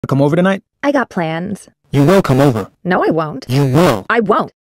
Come over tonight? I got plans. You will come over. No, I won't. You will. I won't.